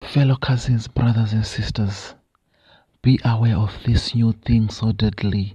Fellow cousins, brothers and sisters, be aware of this new thing so deadly.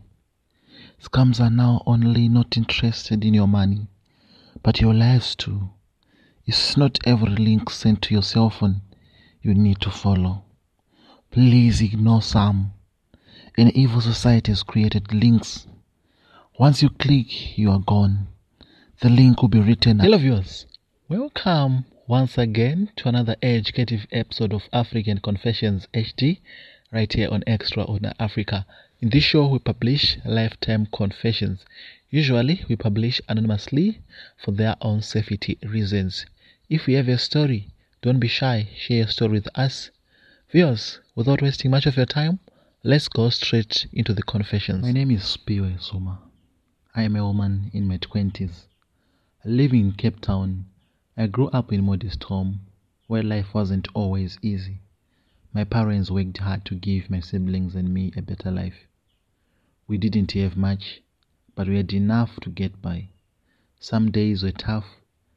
Scams are now only not interested in your money, but your lives too. It's not every link sent to your cell phone you need to follow. Please ignore some. An evil society has created links. Once you click, you are gone. The link will be written. Hello viewers, welcome once again to another educative episode of African Confessions HD, right here on Extraordinary Africa. In this show, we publish lifetime confessions. Usually, we publish anonymously for their own safety reasons. If you have a story, don't be shy, share your story with us. Viewers, without wasting much of your time, let's go straight into the confessions. My name is Spiwe Suma. I am a woman in my 20s. Living in Cape Town, I grew up in a modest home where life wasn't always easy. My parents worked hard to give my siblings and me a better life. We didn't have much, but we had enough to get by. Some days were tough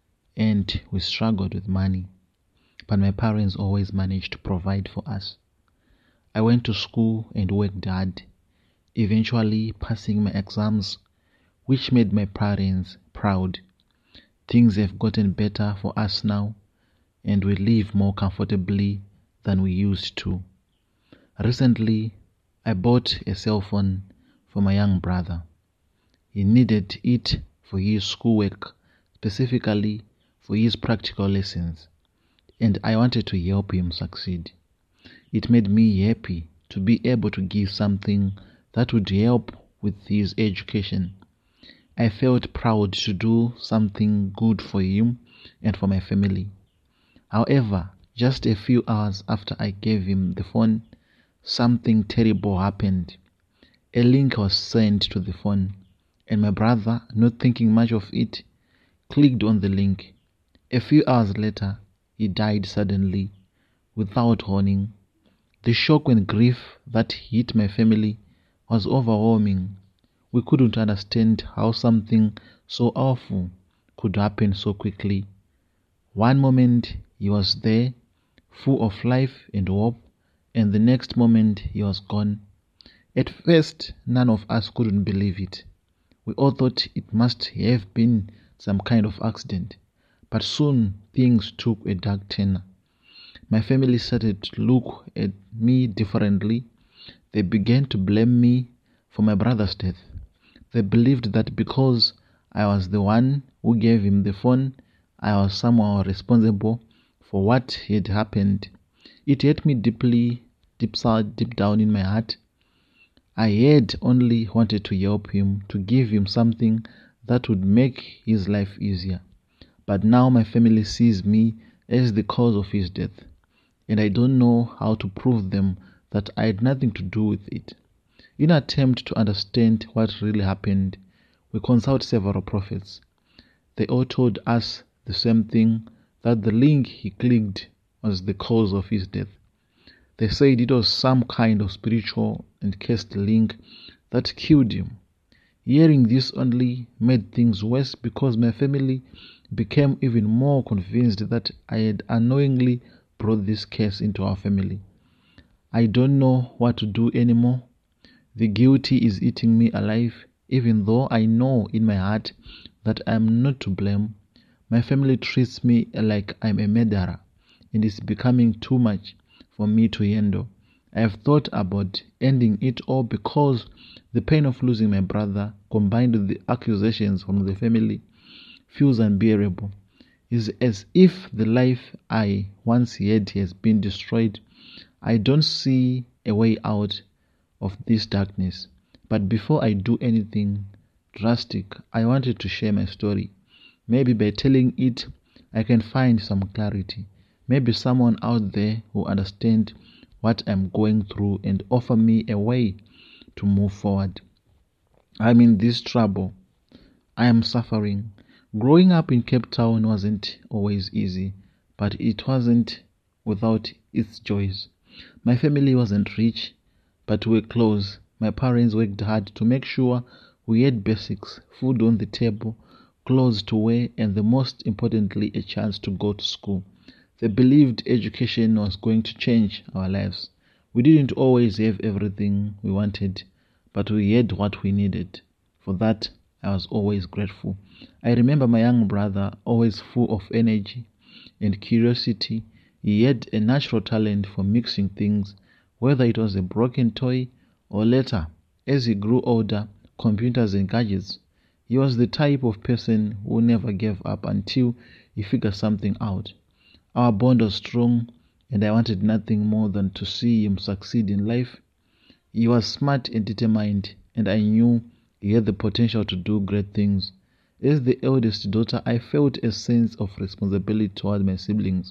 and we struggled with money, but my parents always managed to provide for us. I went to school and worked hard, eventually passing my exams, which made my parents proud. Things have gotten better for us now, and we live more comfortably than we used to. Recently, I bought a cell phone for my young brother. He needed it for his schoolwork, specifically for his practical lessons, and I wanted to help him succeed. It made me happy to be able to give something that would help with his education. I felt proud to do something good for him and for my family. However, just a few hours after I gave him the phone, something terrible happened. A link was sent to the phone, and my brother, not thinking much of it, clicked on the link. A few hours later, he died suddenly, without warning. The shock and grief that hit my family was overwhelming. We couldn't understand how something so awful could happen so quickly. One moment he was there, full of life and hope, and the next moment he was gone. At first, none of us couldn't believe it. We all thought it must have been some kind of accident, but soon things took a dark turn. My family started to look at me differently. They began to blame me for my brother's death. They believed that because I was the one who gave him the phone, I was somehow responsible for what had happened. It hurt me deeply, deep down in my heart. I had only wanted to help him, to give him something that would make his life easier. But now my family sees me as the cause of his death, and I don't know how to prove them that I had nothing to do with it. In an attempt to understand what really happened, we consulted several prophets. They all told us the same thing, that the link he clicked was the cause of his death. They said it was some kind of spiritual and cursed link that killed him. Hearing this only made things worse because my family became even more convinced that I had unknowingly brought this curse into our family. I don't know what to do anymore. The guilty is eating me alive, even though I know in my heart that I am not to blame. My family treats me like I'm a murderer, and it's becoming too much for me to handle. I have thought about ending it all because the pain of losing my brother, combined with the accusations from the family, feels unbearable. It's as if the life I once had has been destroyed. I don't see a way out of this darkness. But before I do anything drastic, I wanted to share my story. Maybe by telling it, I can find some clarity. Maybe someone out there who understands what I'm going through and offer me a way to move forward. I'm in this trouble. I am suffering. Growing up in Cape Town wasn't always easy, but it wasn't without its joys. My family wasn't rich, but we were close. My parents worked hard to make sure we had basics, food on the table, clothes to wear, and most importantly, a chance to go to school. They believed education was going to change our lives. We didn't always have everything we wanted, but we had what we needed. For that, I was always grateful. I remember my young brother, always full of energy and curiosity. He had a natural talent for mixing things, whether it was a broken toy or later, as he grew older, computers and gadgets. He was the type of person who never gave up until he figured something out. Our bond was strong, and I wanted nothing more than to see him succeed in life. He was smart and determined, and I knew he had the potential to do great things. As the eldest daughter, I felt a sense of responsibility toward my siblings.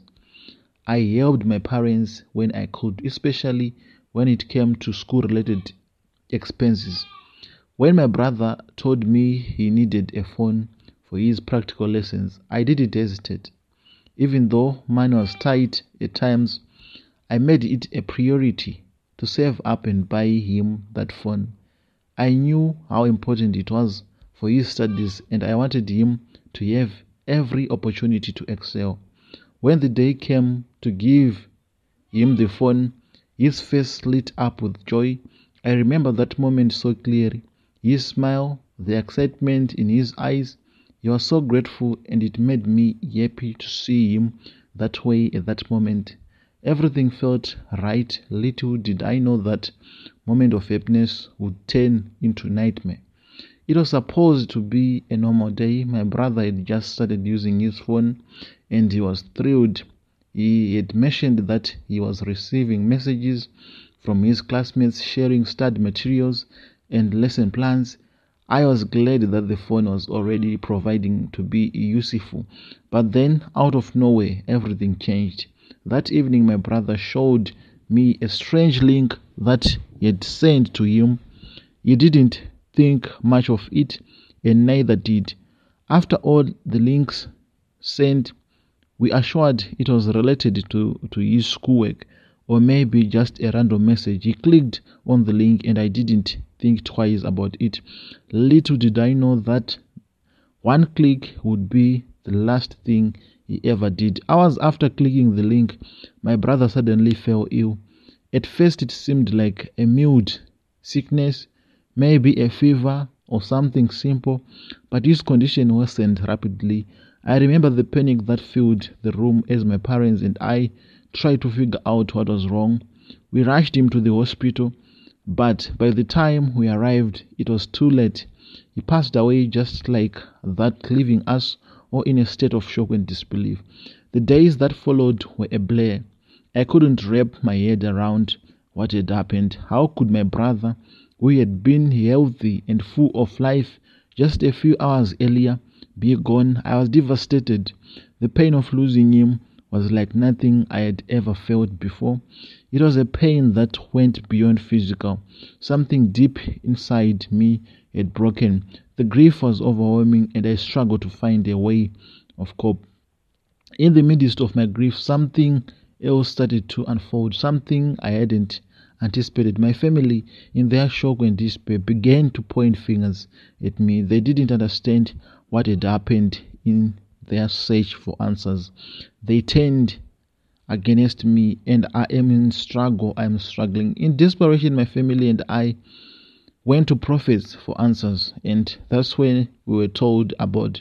I helped my parents when I could, especially when it came to school related expenses. When my brother told me he needed a phone for his practical lessons, I didn't hesitate. Even though money was tight at times, I made it a priority to save up and buy him that phone. I knew how important it was for his studies, and I wanted him to have every opportunity to excel. When the day came to give him the phone, his face lit up with joy. I remember that moment so clearly. His smile, the excitement in his eyes. He was so grateful, and it made me happy to see him that way at that moment. Everything felt right. Little did I know that moment of happiness would turn into nightmare. It was supposed to be a normal day. My brother had just started using his phone, and he was thrilled. He had mentioned that he was receiving messages from his classmates sharing study materials and lesson plans. I was glad that the phone was already proving to be useful. But then, out of nowhere, everything changed. That evening, my brother showed me a strange link that he had sent to him. He didn't think much of it, and neither did. After all the links sent, we assured it was related to his schoolwork, or maybe just a random message. He clicked on the link, and I didn't think twice about it. Little did I know that one click would be the last thing he ever did. Hours after clicking the link, my brother suddenly fell ill. At first it seemed like a mild sickness, maybe a fever or something simple, but his condition worsened rapidly. I remember the panic that filled the room as my parents and I tried to figure out what was wrong. We rushed him to the hospital, but by the time we arrived, it was too late. He passed away just like that, leaving us all in a state of shock and disbelief. The days that followed were a blur. I couldn't wrap my head around what had happened. How could my brother, who had been healthy and full of life just a few hours earlier, be gone? I was devastated. The pain of losing him was like nothing I had ever felt before. It was a pain that went beyond physical. Something deep inside me had broken. The grief was overwhelming, and I struggled to find a way of cope. In the midst of my grief, something else started to unfold, something I hadn't anticipated. My family, in their shock and despair, began to point fingers at me. They didn't understand what had happened. In their search for answers, they turned against me, and I am in struggle. I am struggling. In desperation, my family and I went to prophets for answers, and that's when we were told about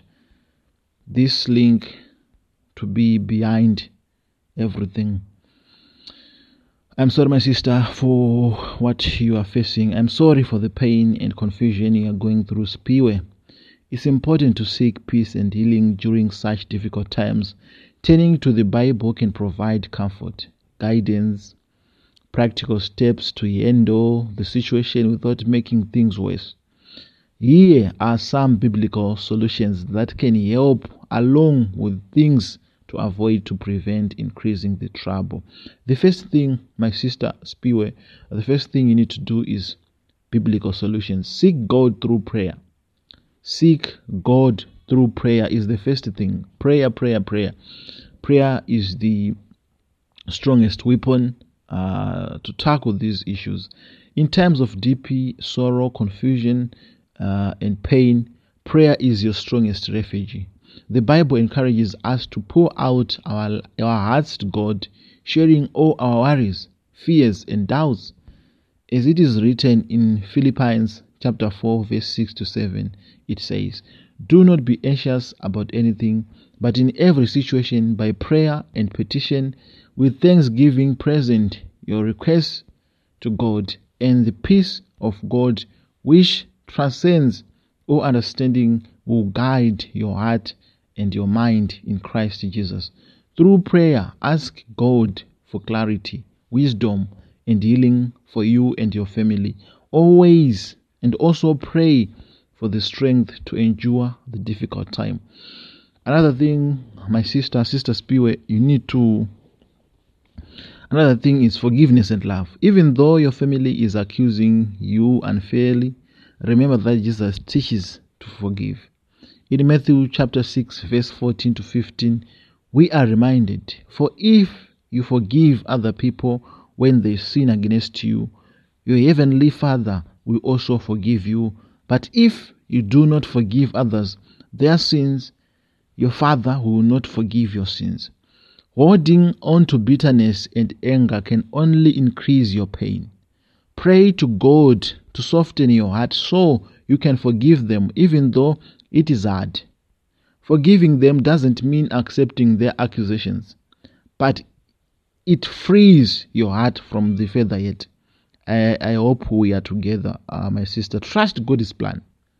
this link to be behind everything. I'm sorry, my sister, for what you are facing. I'm sorry for the pain and confusion you are going through, Spiwe. It's important to seek peace and healing during such difficult times. Turning to the Bible can provide comfort, guidance, practical steps to handle the situation without making things worse. Here are some biblical solutions that can help, along with things to avoid to prevent increasing the trouble. The first thing, my sister Spiwe, the first thing you need to do is biblical solutions. Seek God through prayer. Seek God through prayer is the first thing. Prayer. Prayer is the strongest weapon to tackle these issues. In times of deep sorrow, confusion, and pain, prayer is your strongest refuge. The Bible encourages us to pour out our hearts to God, sharing all our worries, fears, and doubts. As it is written in Philippians chapter 4, verse 6 to 7, it says, "Do not be anxious about anything, but in every situation, by prayer and petition, with thanksgiving, present your requests to God, and the peace of God, which transcends all understanding, will guide your heart and your mind in Christ Jesus." Through prayer, ask God for clarity, wisdom, and healing for you and your family. Always, and also pray for the strength to endure the difficult time. Another thing, my sister Spiwe, another thing is forgiveness and love. Even though your family is accusing you unfairly, remember that Jesus teaches to forgive. In Matthew chapter 6, verse 14 to 15, we are reminded, "For if you forgive other people when they sin against you, your heavenly Father will also forgive you. But if you do not forgive others their sins, your Father will not forgive your sins." Holding on to bitterness and anger can only increase your pain. Pray to God to soften your heart so you can forgive them, even though it is hard. Forgiving them doesn't mean accepting their accusations, but it frees your heart from the further yet. I hope we are together, my sister. Trust God's plan.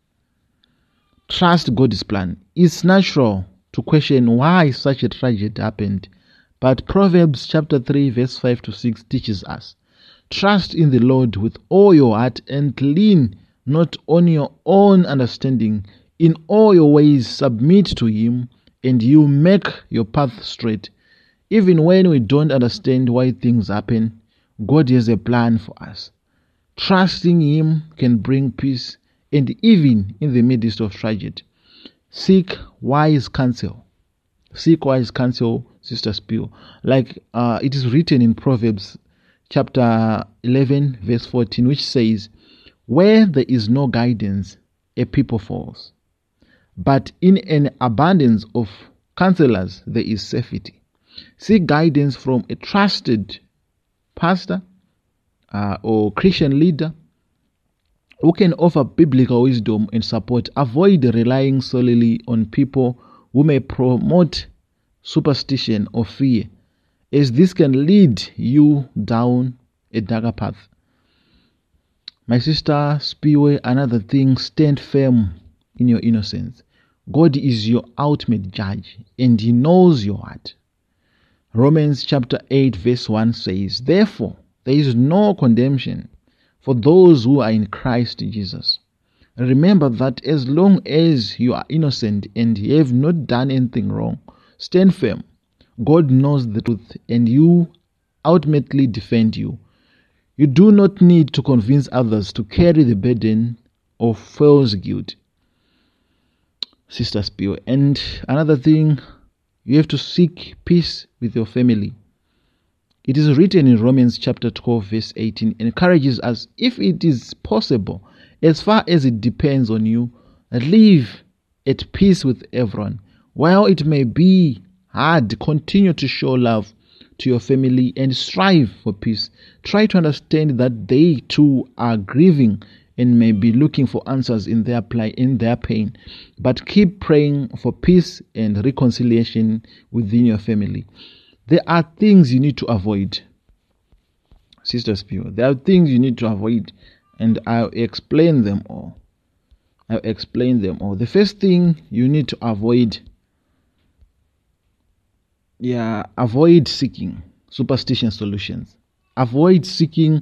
Trust God's plan. It's natural to question why such a tragedy happened, but Proverbs chapter 3, verse 5 to 6 teaches us, "Trust in the Lord with all your heart and lean not on your own understanding. In all your ways submit to Him, and He'll make your path straight." Even when we don't understand why things happen, God has a plan for us. Trusting Him can bring peace, and even in the midst of tragedy. Seek wise counsel. Seek wise counsel, Sister Spill. Like it is written in Proverbs chapter 11, verse 14, which says, "Where there is no guidance, a people falls. But in an abundance of counselors, there is safety." Seek guidance from a trusted pastor or Christian leader who can offer biblical wisdom and support. Avoid relying solely on people who may promote superstition or fear, as this can lead you down a darker path. My sister Spiwe, another thing, stand firm in your innocence. God is your ultimate judge, and He knows your heart. Romans chapter 8, verse 1 says, "Therefore, there is no condemnation for those who are in Christ Jesus." Remember that as long as you are innocent and you have not done anything wrong, stand firm. God knows the truth, and you ultimately defend you. You do not need to convince others to carry the burden of false guilt, Sister Spill. And another thing, you have to seek peace with your family. It is written in Romans chapter 12, verse 18, encourages us, if it is possible, as far as it depends on you, live at peace with everyone. While it may be hard, continue to show love to your family and strive for peace. Try to understand that they too are grieving and may be looking for answers in their pain. But keep praying for peace and reconciliation within your family. There are things you need to avoid, Sister Spill. There are things you need to avoid, and I'll explain them all. The first thing you need to avoid, avoid seeking superstitious solutions. Avoid seeking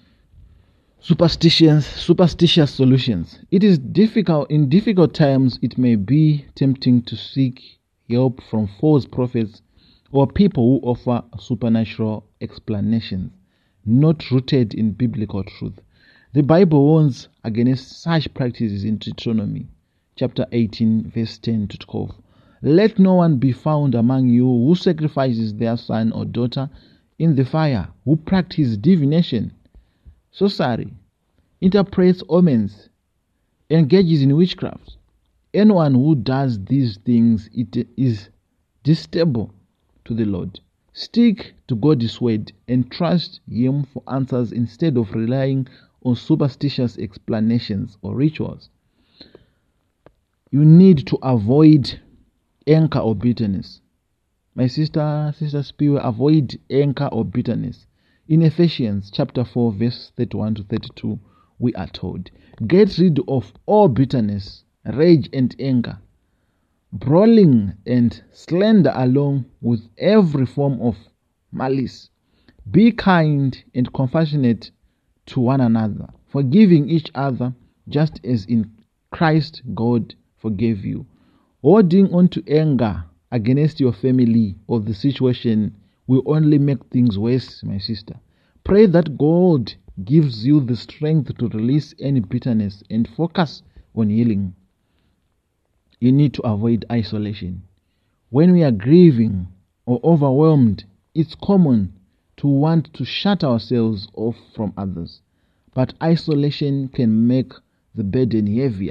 superstitious solutions. It is difficult. In difficult times, it may be tempting to seek help from false prophets or people who offer supernatural explanations not rooted in biblical truth. The Bible warns against such practices in Deuteronomy chapter 18, verse 10 to 12. "Let no one be found among you who sacrifices their son or daughter in the fire, who practices divination, sorcery, interprets omens, engages in witchcraft, Anyone who does these things, it is detestable to the Lord. Stick to God's word and trust Him for answers instead of relying on superstitious explanations or rituals. You need to avoid anger or bitterness. My sister Spiwe, avoid anger or bitterness. In Ephesians chapter 4, verse 31 to 32, we are told, get rid of all bitterness, rage and anger, brawling and slander, along with every form of malice. Be kind and compassionate to one another, forgiving each other, just as in Christ God forgave you. Holding on to anger against your family or the situation will only make things worse, my sister. Pray that God gives you the strength to release any bitterness and focus on healing. You need to avoid isolation. When we are grieving or overwhelmed, it's common to want to shut ourselves off from others. But isolation can make the burden heavier.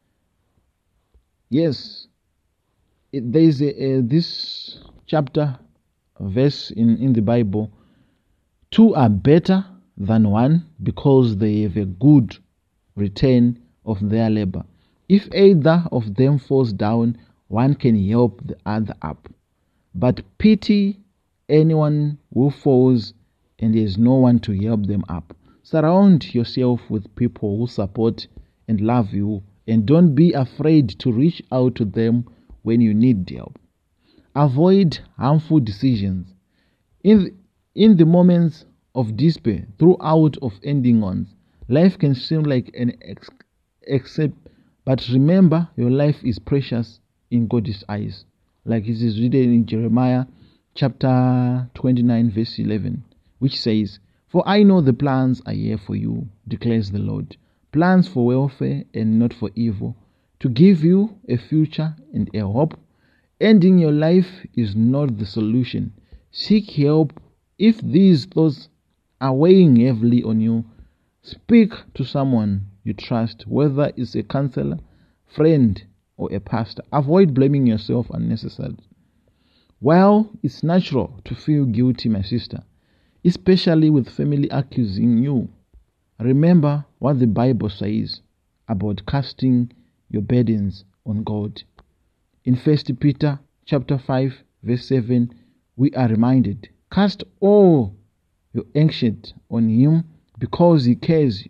Yes, there is this chapter verse in the Bible. Two are better than one because they have a good return of their labor. If either of them falls down, one can help the other up. But pity anyone who falls and there is no one to help them up. Surround yourself with people who support and love you, and don't be afraid to reach out to them when you need help. Avoid harmful decisions. In the moments of despair, throughout of ending ones, life can seem like an except, but remember your life is precious in God's eyes. Like it is written in Jeremiah chapter 29 verse 11, which says, for I know the plans I have for you, declares the Lord, plans for welfare and not for evil, to give you a future and a hope. Ending your life is not the solution. Seek help if these thoughts are weighing heavily on you. Speak to someone you trust, whether it's a counselor, friend, or a pastor. Avoid blaming yourself unnecessarily. While it's natural to feel guilty, my sister, especially with family accusing you, remember what the Bible says about casting your burdens on God. In 1 Peter chapter 5 verse 7, we are reminded, cast all your anxiety on Him because He cares.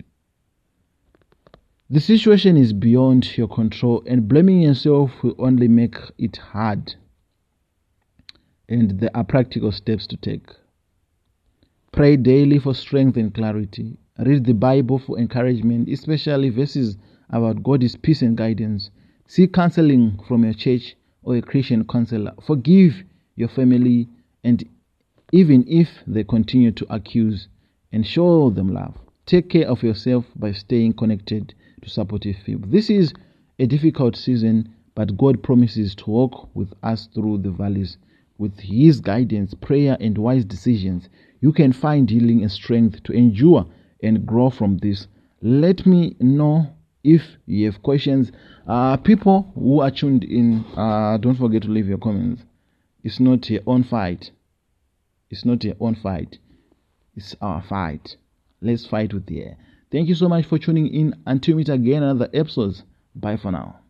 The situation is beyond your control, and blaming yourself will only make it hard. And there are practical steps to take. Pray daily for strength and clarity. Read the Bible for encouragement, especially verses about God's peace and guidance. Seek counseling from your church or a Christian counselor. Forgive your family, and even if they continue to accuse, and show them love. Take care of yourself by staying connected to supportive people. This is a difficult season, but God promises to walk with us through the valleys. With His guidance, prayer, and wise decisions, you can find healing and strength to endure and grow from this. Let me know if you have questions. People who are tuned in, don't forget to leave your comments. It's not your own fight. It's not your own fight. It's our fight. Let's fight with the air. Thank you so much for tuning in. Until we meet again another episodes. Bye for now.